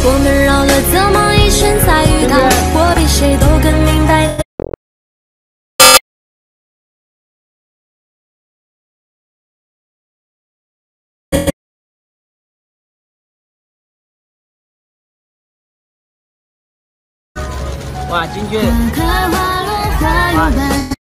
我们绕了这么一圈才遇到，我比谁都更明白。 哇，进去！